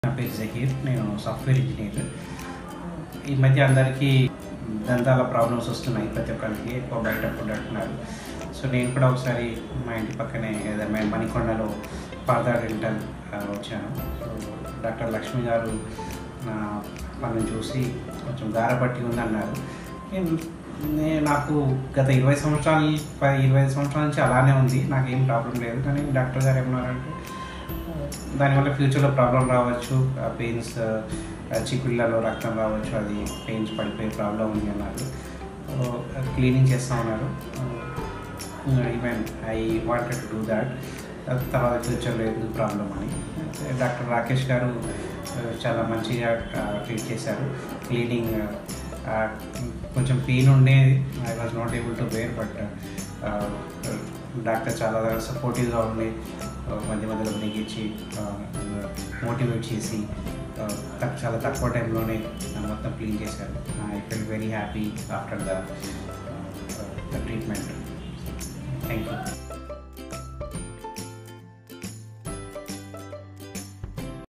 నా పేరు జహీర్, నేను సాఫ్ట్వేర్ ఇంజనీర్. ఈ మధ్య అందరికీ దంతాల ప్రాబ్లమ్స్ వస్తున్నాయి, ప్రతి ఒక్కరికి ఎక్కువ బయట ఫుడ్ అంటున్నారు. సో నేను కూడా ఒకసారి మా ఇంటి పక్కనే మణికొండలో పార్థా డెంటల్ వచ్చాను. సో డాక్టర్ లక్ష్మి గారు నా పనిని చూసి కొంచెం గారపట్టి ఉందన్నారు. నాకు గత 20 సంవత్సరాల నుంచి అలానే ఉంది, నాకేం ప్రాబ్లం లేదు. కానీ డాక్టర్ గారు ఏమన్నారంటే దానివల్ల ఫ్యూచర్లో ప్రాబ్లం రావచ్చు, పెయిన్స్, చిక్కుళ్ళలో రక్తం రావచ్చు, అది పెయిన్స్ పడిపోయే ప్రాబ్లం ఉంది అన్నారు. క్లీనింగ్ చేస్తూ ఉన్నారు. Even I wanted to do that. తర్వాత ఫ్యూచర్లో ఎందుకు ప్రాబ్లం అని డాక్టర్ రాకేష్ గారు చాలా మంచిగా ట్రీట్ చేశారు. క్లీనింగ్ కొంచెం పెయిన్ ఉండేది, I was not able to bear, but doctor చాలా సపోర్టివ్గా ఉండి మధ్య మధ్యలో బ్రేక్ ఇచ్చి మోటివేట్ చేసి చాలా తక్కువ టైంలోనే మొత్తం క్లీన్ చేశారు. I feel very happy after the treatment. Thank you.